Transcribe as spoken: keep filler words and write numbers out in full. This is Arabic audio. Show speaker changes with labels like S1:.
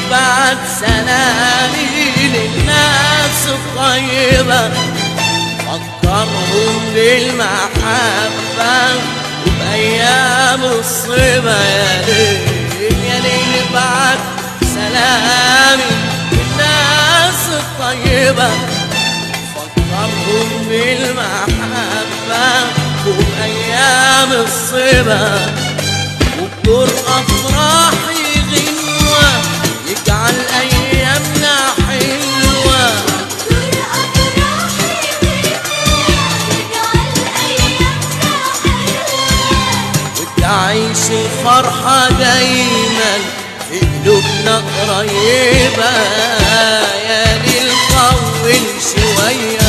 S1: بعد سلامي للناس الطيبة فكرهم بالمحبة وبأيام الصبا. يا ليل يا ليل بعد سلامي للناس الطيبة فكرهم بالمحبة وبأيام الصبا. وبدور أفراحي غنوة يجعل أيامنا حلوة. وتعيش الفرحة دايما في قلوبنا قريبة. يا ليل طول شوية